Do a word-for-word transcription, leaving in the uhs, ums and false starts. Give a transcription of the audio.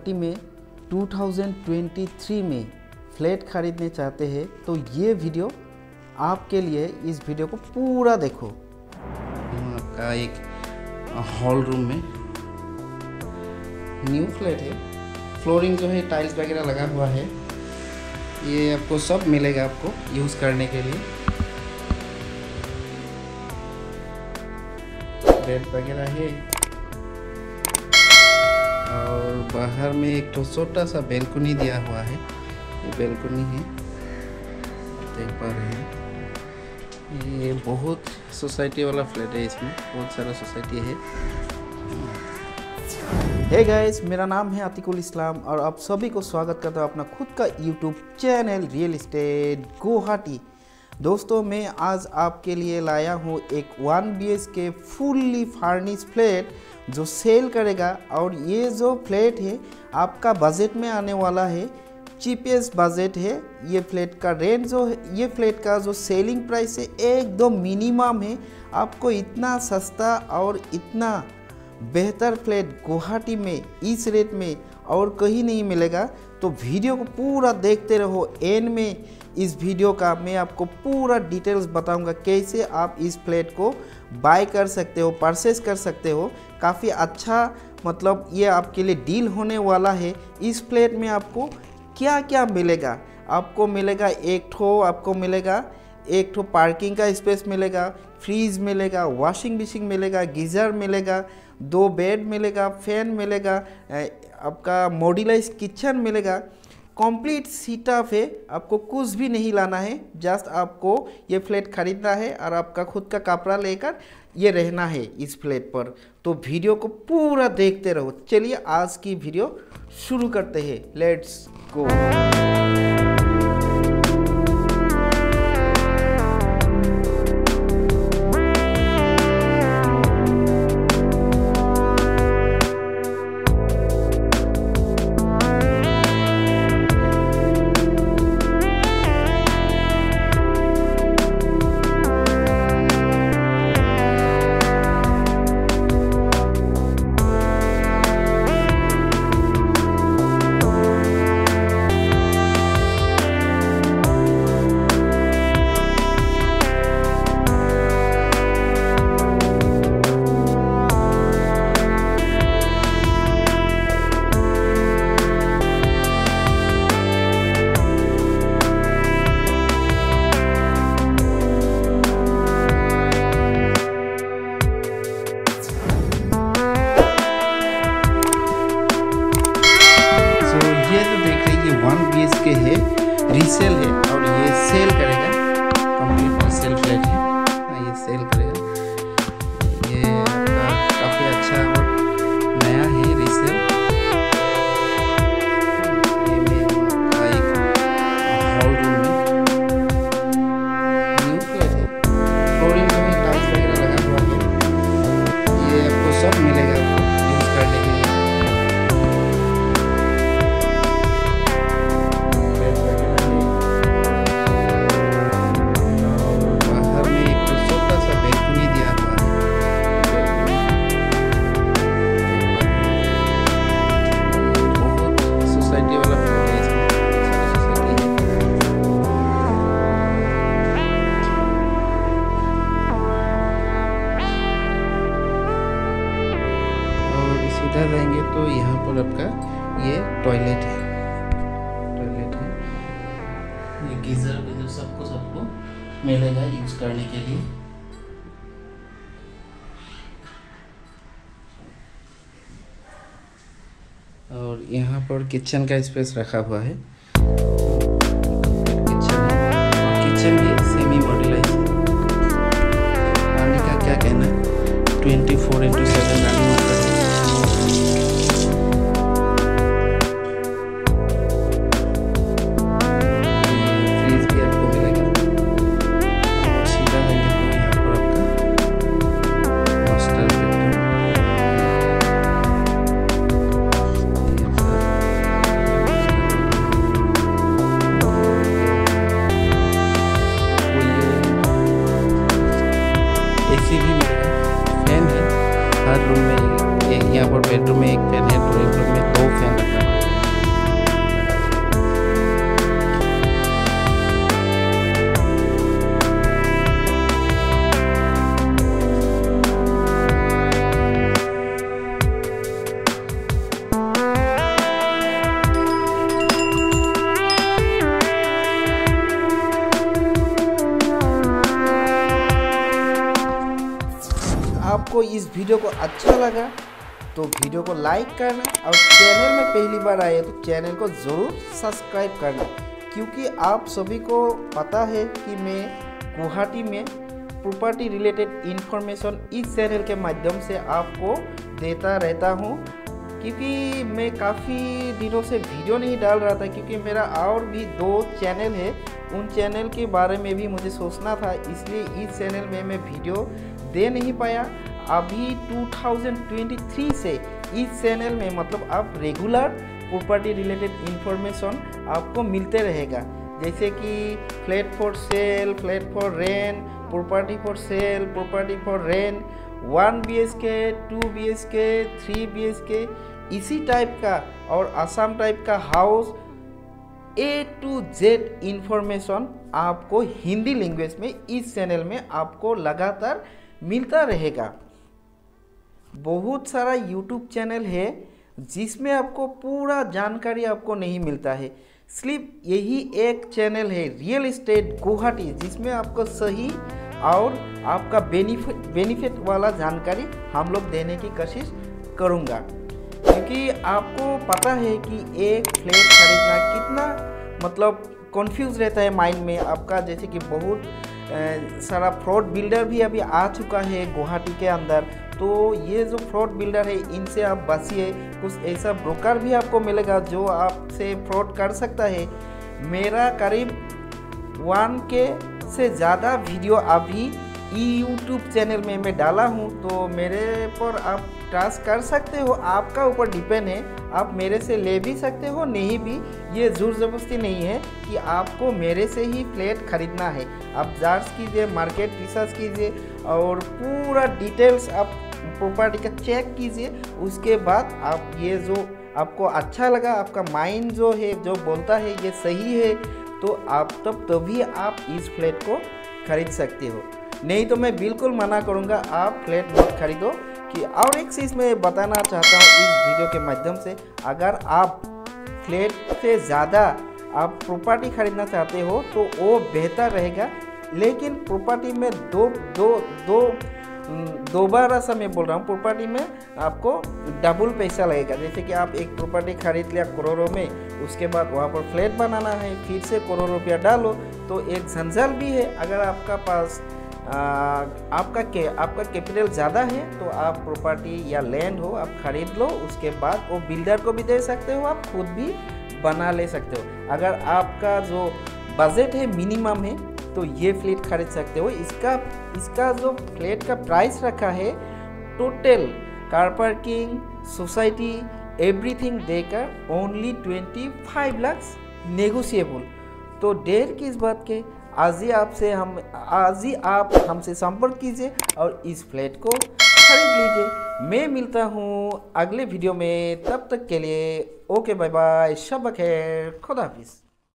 गुवाहाटी में दो हज़ार तेईस में फ्लैट खरीदने चाहते हैं तो ये वीडियो आपके लिए, इस वीडियो को पूरा देखो। आपका एक हॉल रूम में न्यू फ्लैट है, फ्लोरिंग जो है टाइल्स वगैरह लगा हुआ है। ये आपको सब मिलेगा आपको यूज़ करने के लिए। बेड वगैरह है और बाहर में एक तो छोटा सा बेलकुनी दिया हुआ है। ये बेलकुनी है, देख पा रहे हैं। ये बहुत सोसाइटी वाला फ्लैट है, इसमें बहुत सारा सोसाइटी है। हे गाइस, मेरा नाम है अतिकुल इस्लाम और आप सभी को स्वागत करता हूँ अपना खुद का YouTube channel real estate Guwahati. दोस्तों, मैं आज आपके लिए लाया हूँ एक one B H K fully furnish flat जो सेल करेगा। और ये जो फ्लैट है आपका बजट में आने वाला है, चीपेस्ट बजट है। ये फ्लैट का रेंट जो है, ये फ्लैट का जो सेलिंग प्राइस है एकदम मिनिमम है। आपको इतना सस्ता और इतना बेहतर फ्लैट गुवाहाटी में इस रेट में और कहीं नहीं मिलेगा। तो वीडियो को पूरा देखते रहो। एंड में इस वीडियो का मैं आपको पूरा डिटेल्स बताऊंगा कैसे आप इस फ्लैट को बाय कर सकते हो, परचेस कर सकते हो। काफ़ी अच्छा, मतलब ये आपके लिए डील होने वाला है। इस फ्लैट में आपको क्या क्या मिलेगा? आपको मिलेगा एक ठो आपको मिलेगा एक ठो पार्किंग का स्पेस मिलेगा, फ्रीज मिलेगा, वॉशिंग मशीन मिलेगा, गीज़र मिलेगा, दो बेड मिलेगा, फैन मिलेगा, आपका मॉड्यूलर किचन मिलेगा। कंप्लीट सेटअप है, आपको कुछ भी नहीं लाना है। जस्ट आपको ये फ्लैट खरीदना है और आपका खुद का कपड़ा लेकर ये रहना है इस फ्लैट पर। तो वीडियो को पूरा देखते रहो। चलिए आज की वीडियो शुरू करते हैं। Let's go. One B H K है, रीसेल है और ये सेल करेगा। कंप्लीट रीसेल फ्लैट है, ये सेल करेगा। ये आपका काफ़ी अच्छा और नया है रीसेल। ये में आपका एक हॉल रूम में न्यू फ्लैट है, फ्लोरिंग में टाइल्स वगैरह लगा हुआ है। ये आपको सब मिलेगा यूज़ करने के लिए। सीधा जाएंगे तो यहाँ पर आपका ये टॉयलेट है, टॉयलेट है। ये गीजर गीजर सबको सबको मिलेगा यूज करने के लिए। और यहाँ पर किचन का स्पेस रखा हुआ है। किचन है और किचन भी सेमी मॉड्यूलर है। रानी का क्या कहना है, ट्वेंटी फोर इंटू सेवन रानी होता है। एसी भी मिलेगा, फैन है हर रूम में। ये यहाँ पर बेडरूम में एक फैन है, ड्राइंग रूम में दो फैन रखा है। आपको इस वीडियो को अच्छा लगा तो वीडियो को लाइक करना और चैनल में पहली बार आए तो चैनल को ज़रूर सब्सक्राइब करना, क्योंकि आप सभी को पता है कि मैं गुवाहाटी में प्रॉपर्टी रिलेटेड इंफॉर्मेशन इस चैनल के माध्यम से आपको देता रहता हूँ। क्योंकि मैं काफ़ी दिनों से वीडियो नहीं डाल रहा था, क्योंकि मेरा और भी दो चैनल है, उन चैनल के बारे में भी मुझे सोचना था, इसलिए इस चैनल में मैं वीडियो दे नहीं पाया। अभी दो हज़ार तेईस से इस चैनल में मतलब आप रेगुलर प्रॉपर्टी रिलेटेड इंफॉर्मेशन आपको मिलते रहेगा, जैसे कि flat for sale, flat for rent, property for sale, property for rent, one B H K, two B H K, three B H K, इसी टाइप का और आसाम टाइप का house A to Z information आपको Hindi language में इस channel में आपको लगातार मिलता रहेगा। बहुत सारा यूट्यूब चैनल है जिसमें आपको पूरा जानकारी आपको नहीं मिलता है, सिर्फ यही एक चैनल है रियल एस्टेट गुवाहाटी, जिसमें आपको सही और आपका बेनिफिट बेनिफिट वाला जानकारी हम लोग देने की कोशिश करूँगा। क्योंकि आपको पता है कि एक फ्लैट खरीदना कितना मतलब कंफ्यूज रहता है माइंड में आपका, जैसे कि बहुत सारा फ्रॉड बिल्डर भी अभी आ चुका है गुवाहाटी के अंदर। तो ये जो फ्रॉड बिल्डर है इनसे आप बचिए, कुछ ऐसा ब्रोकर भी आपको मिलेगा जो आपसे फ्रॉड कर सकता है। मेरा करीब वन के से ज़्यादा वीडियो अभी यूट्यूब चैनल में मैं डाला हूँ, तो मेरे पर आप ट्रस्ट कर सकते हो, आपका ऊपर डिपेंड है, आप मेरे से ले भी सकते हो, नहीं भी, ये जोर ज़बरदस्ती नहीं है कि आपको मेरे से ही फ्लैट खरीदना है। आप जांच कीजिए, मार्केट रिसर्च कीजिए और पूरा डिटेल्स आप प्रॉपर्टी का चेक कीजिए, उसके बाद आप ये जो आपको अच्छा लगा, आपका माइंड जो है जो बोलता है ये सही है, तो आप तब तभी आप इस फ्लैट को खरीद सकते हो। नहीं तो मैं बिल्कुल मना करूँगा आप फ्लैट मत खरीदो। कि और एक चीज़ मैं बताना चाहता हूँ इस वीडियो के माध्यम से, अगर आप फ्लैट से ज़्यादा आप प्रॉपर्टी खरीदना चाहते हो तो वो बेहतर रहेगा, लेकिन प्रॉपर्टी में दो दो दो दोबारा सा मैं बोल रहा हूँ, प्रॉपर्टी में आपको डबल पैसा लगेगा। जैसे कि आप एक प्रॉपर्टी खरीद लिया करोड़ों में, उसके बाद वहाँ पर फ्लैट बनाना है, फिर से करोड़ रुपया डालो, तो एक झंझट भी है। अगर आपका पास आ, आपका के आपका कैपिटल ज़्यादा है तो आप प्रॉपर्टी या लैंड हो आप खरीद लो, उसके बाद वो बिल्डर को भी दे सकते हो, आप खुद भी बना ले सकते हो। अगर आपका जो बजट है मिनिमम है तो ये फ्लैट खरीद सकते हो। इसका इसका जो फ्लैट का प्राइस रखा है total car parking, society, everything देकर only twenty five lakh negotiable. तो देर किस बात के, आज ही आपसे हम आज ही आप हमसे संपर्क कीजिए और इस फ्लैट को खरीद लीजिए। मैं मिलता हूँ अगले वीडियो में, तब तक के लिए ओके बाय बाय, शब बखैर, खुदा हाफिज़।